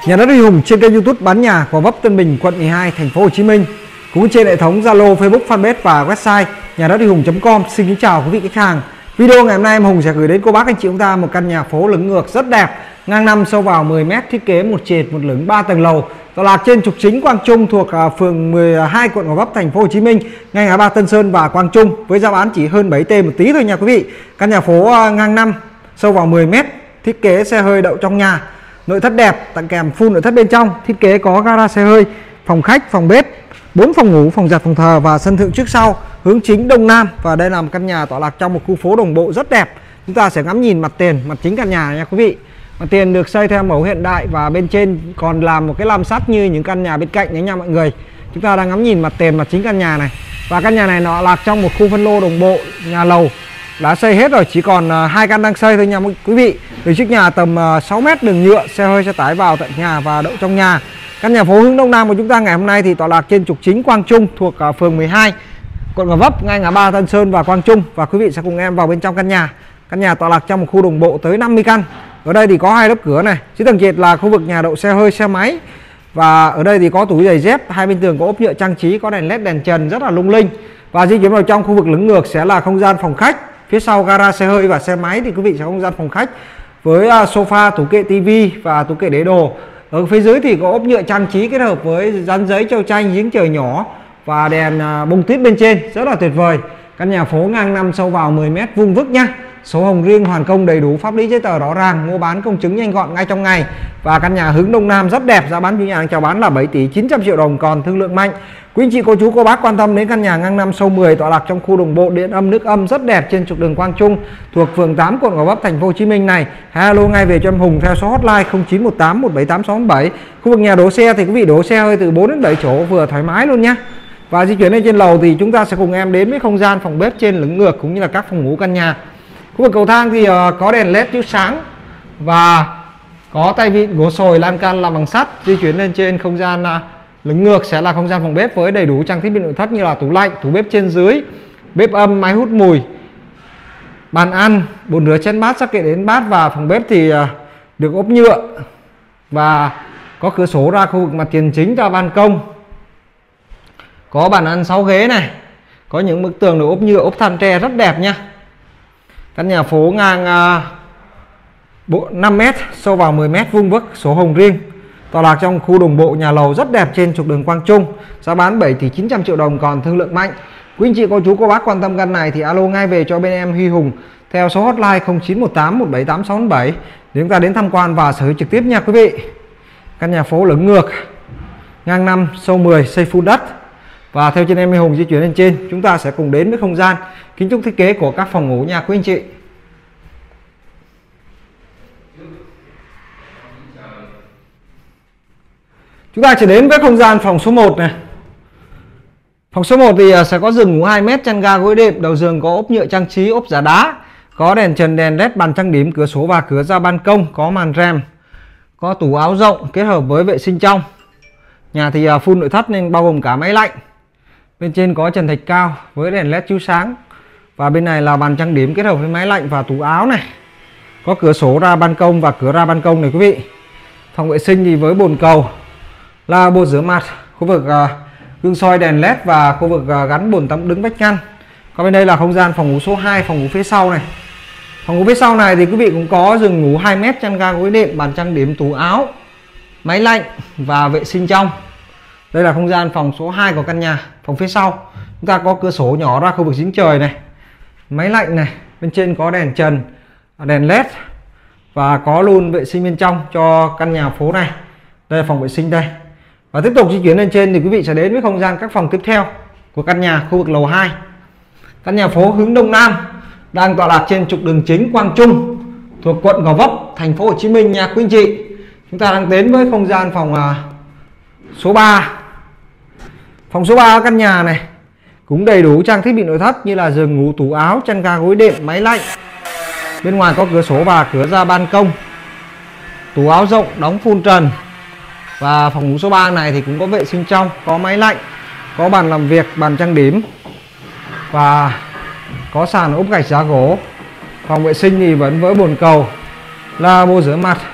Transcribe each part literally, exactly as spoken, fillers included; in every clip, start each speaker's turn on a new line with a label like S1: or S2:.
S1: Nhà đất Huy Hùng trên kênh YouTube bán nhà Gò Vấp, Tân Bình, quận mười hai, thành phố Hồ Chí Minh. Cũng trên hệ thống Zalo, Facebook, Fanpage và website nhà đất huy hùng chấm com. Xin kính chào quý vị khách hàng. Video ngày hôm nay em Hùng sẽ gửi đến cô bác anh chị chúng ta một căn nhà phố lửng ngược rất đẹp, ngang năm sâu vào mười mét, thiết kế một trệt một lửng ba tầng lầu, tọa lạc trên trục chính Quang Trung thuộc phường mười hai, quận Gò Vấp, thành phố Hồ Chí Minh, ngay ngã ba Tân Sơn và Quang Trung, với giá bán chỉ hơn bảy tỷ một tí thôi nha quý vị. Căn nhà phố ngang năm sâu vào mười mét, thiết kế xe hơi đậu trong nhà, nội thất đẹp, tặng kèm full nội thất bên trong, thiết kế có gara xe hơi, phòng khách, phòng bếp, bốn phòng ngủ, phòng giặt, phòng thờ và sân thượng trước sau, hướng chính đông nam. Và đây là một căn nhà tọa lạc trong một khu phố đồng bộ rất đẹp. Chúng ta sẽ ngắm nhìn mặt tiền, mặt chính căn nhà nha quý vị. Mặt tiền được xây theo mẫu hiện đại và bên trên còn làm một cái lam sắt như những căn nhà bên cạnh đấy nha mọi người. Chúng ta đang ngắm nhìn mặt tiền, mặt chính căn nhà này. Và căn nhà này nó lạc trong một khu phân lô đồng bộ, nhà lầu đã xây hết rồi, chỉ còn hai căn đang xây thôi nha quý vị. Từ trước nhà tầm sáu mét đường nhựa, xe hơi xe tải vào tận nhà và đậu trong nhà. Căn nhà phố hướng đông nam của chúng ta ngày hôm nay thì tọa lạc trên trục chính Quang Trung thuộc phường mười hai, quận Gò Vấp, ngay ngã ba Tân Sơn và Quang Trung. Và quý vị sẽ cùng em vào bên trong căn nhà. Căn nhà tọa lạc trong một khu đồng bộ tới năm mươi căn. Ở đây thì có hai lớp cửa này, dưới tầng trệt là khu vực nhà đậu xe hơi, xe máy. Và ở đây thì có tủ giày dép, hai bên tường có ốp nhựa trang trí, có đèn led, đèn trần rất là lung linh. Và di chuyển vào trong khu vực lửng ngược sẽ là không gian phòng khách. Phía sau gara xe hơi và xe máy thì quý vị sẽ có không gian phòng khách với sofa, tủ kệ tivi và tủ kệ để đồ. Ở phía dưới thì có ốp nhựa trang trí kết hợp với dán giấy, châu tranh, giếng trời nhỏ và đèn bông tuyết bên trên, rất là tuyệt vời. Căn nhà phố ngang năm sâu vào mười mét, vuông vức nha. Sổ hồng riêng, hoàn công đầy đủ, pháp lý giấy tờ rõ ràng, mua bán công chứng nhanh gọn ngay trong ngày. Và căn nhà hướng đông nam rất đẹp, giá bán chủ nhà đang chào bán là bảy tỷ chín trăm triệu đồng, còn thương lượng mạnh. Quý anh chị, cô chú, cô bác quan tâm đến căn nhà ngang năm sâu mười tọa lạc trong khu đồng bộ, điện âm, nước âm rất đẹp trên trục đường Quang Trung thuộc phường tám, quận Gò Vấp, thành phố Hồ Chí Minh này. Alo ngay về cho em Hùng theo số hotline không chín một tám một bảy tám sáu bảy. Khu vực nhà đỗ xe thì quý vị đỗ xe hơi từ bốn đến bảy chỗ vừa thoải mái luôn nhé. Và di chuyển lên trên lầu thì chúng ta sẽ cùng em đến với không gian phòng bếp trên lửng ngược cũng như là các phòng ngủ căn nhà. Khu vực cầu thang thì uh, có đèn led chiếu sáng và có tay vịn gỗ sồi, lan can làm bằng sắt. Di chuyển lên trên không gian uh, lửng ngược sẽ là không gian phòng bếp với đầy đủ trang thiết bị nội thất như là tủ lạnh, tủ bếp trên dưới, bếp âm, máy hút mùi, bàn ăn, bồn rửa chén bát, sắc kệ đến bát. Và phòng bếp thì uh, được ốp nhựa và có cửa sổ ra khu vực mặt tiền chính ra ban công. Có bàn ăn sáu ghế này, có những bức tường được ốp nhựa, ốp than tre rất đẹp nha. Căn nhà phố ngang uh, năm mét, sâu vào mười mét, vuông vức, sổ hồng riêng, tọa lạc trong khu đồng bộ, nhà lầu rất đẹp trên trục đường Quang Trung, giá bán bảy tỷ chín trăm triệu đồng, còn thương lượng mạnh. Quý anh chị, cô chú, cô bác quan tâm căn này thì alo ngay về cho bên em Huy Hùng theo số hotline không chín một tám một bảy tám sáu bảy để chúng ta đến tham quan và sở hữu trực tiếp nha quý vị. Căn nhà phố lửng ngược ngang năm sâu mười, xây full đất. Và theo trên em Huy Hùng di chuyển lên trên, chúng ta sẽ cùng đến với không gian kiến trúc thiết kế của các phòng ngủ nha quý anh chị. Chúng ta sẽ đến với không gian phòng số một này. Phòng số một thì sẽ có giường ngủ hai mét, chăn ga gối đệm, đầu giường có ốp nhựa trang trí, ốp giả đá, có đèn trần, đèn led, bàn trang điểm, cửa sổ và cửa ra ban công, có màn rèm, có tủ áo rộng kết hợp với vệ sinh trong. Nhà thì full nội thất nên bao gồm cả máy lạnh. Bên trên có trần thạch cao với đèn led chiếu sáng. Và bên này là bàn trang điểm kết hợp với máy lạnh và tủ áo này. Có cửa sổ ra ban công và cửa ra ban công này quý vị. Phòng vệ sinh thì với bồn cầu, là bồn rửa mặt, khu vực uh, gương soi, đèn led và khu vực uh, gắn bồn tắm đứng vách ngăn. Còn bên đây là không gian phòng ngủ số hai, phòng ngủ phía sau này. Phòng ngủ phía sau này thì quý vị cũng có giường ngủ hai mét, chăn ga gối đệm, bàn trang điểm, tủ áo, máy lạnh và vệ sinh trong. Đây là không gian phòng số hai của căn nhà. Phòng phía sau chúng ta có cửa sổ nhỏ ra khu vực giếng trời này, máy lạnh này, bên trên có đèn trần, đèn led và có luôn vệ sinh bên trong cho căn nhà phố này. Đây là phòng vệ sinh đây. Và tiếp tục di chuyển lên trên thì quý vị sẽ đến với không gian các phòng tiếp theo của căn nhà, khu vực lầu hai. Căn nhà phố hướng đông nam đang tọa lạc trên trục đường chính Quang Trung thuộc quận Gò Vấp, thành phố Hồ Chí Minh nha quý anh chị. Chúng ta đang đến với không gian phòng uh, số ba. Phòng số ba căn nhà này cũng đầy đủ trang thiết bị nội thất như là giường ngủ, tủ áo, chăn ga gối đệm, máy lạnh. Bên ngoài có cửa sổ và cửa ra ban công, tủ áo rộng đóng full trần. Và phòng ngủ số ba này thì cũng có vệ sinh trong, có máy lạnh, có bàn làm việc, bàn trang điểm và có sàn ốp gạch giá gỗ. Phòng vệ sinh thì vẫn với bồn cầu, lavabo rửa mặt,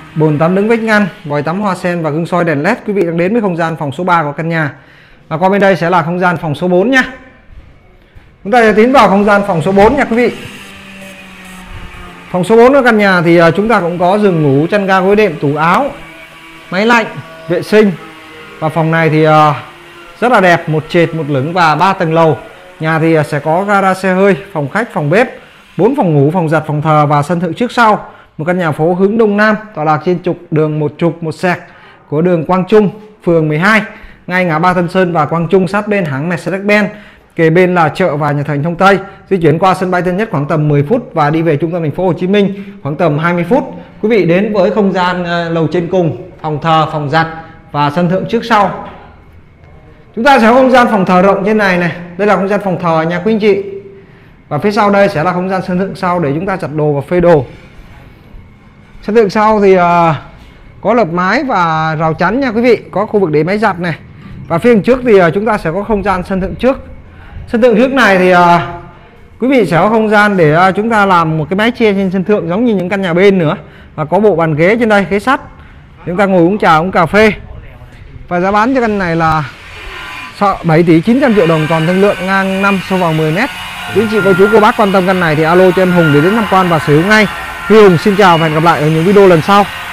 S1: bồn tắm đứng vách ngăn, vòi tắm hoa sen và gương soi đèn led. Quý vị đang đến với không gian phòng số ba của căn nhà. Và qua bên đây sẽ là không gian phòng số bốn nhá. Chúng ta sẽ tiến vào không gian phòng số bốn nha quý vị. Phòng số bốn của căn nhà thì chúng ta cũng có giường ngủ, chăn ga, gối đệm, tủ áo, máy lạnh, vệ sinh. Và phòng này thì rất là đẹp, một trệt một lửng và ba tầng lầu. Nhà thì sẽ có gara xe hơi, phòng khách, phòng bếp, bốn phòng ngủ, phòng giặt, phòng thờ và sân thượng trước sau. Một căn nhà phố hướng đông nam, tọa lạc trên trục đường một trục một sẹc của đường Quang Trung, phường mười hai, ngay ngã ba Tân Sơn và Quang Trung, sát bên hãng Mercedes-Benz. Kề bên là chợ và nhà thờ Thông Tây. Di chuyển qua sân bay Tân Nhất khoảng tầm mười phút và đi về trung tâm thành phố Hồ Chí Minh khoảng tầm hai mươi phút. Quý vị đến với không gian lầu trên cùng, phòng thờ, phòng giặt và sân thượng trước sau. Chúng ta sẽ có không gian phòng thờ rộng trên này này. Đây là không gian phòng thờ nhà quý anh chị. Và phía sau đây sẽ là không gian sân thượng sau để chúng ta giặt đồ và phơi đồ. Sân thượng sau thì uh, có lợp mái và rào chắn nha quý vị, có khu vực để máy giặt này. Và phía trước thì uh, chúng ta sẽ có không gian sân thượng trước. Sân thượng trước này thì uh, quý vị sẽ có không gian để uh, chúng ta làm một cái mái che trên sân thượng giống như những căn nhà bên nữa. Và có bộ bàn ghế trên đây, ghế sắt. Chúng ta ngồi uống trà, uống cà phê. Và giá bán cho căn này là bảy tỷ chín trăm triệu đồng toàn thương lượng, ngang năm, sâu vào mười mét. Quý chị cô chú cô bác quan tâm căn này thì alo cho em Hùng để đến tham quan và sở hữu ngay. Huy Hùng xin chào và hẹn gặp lại ở những video lần sau.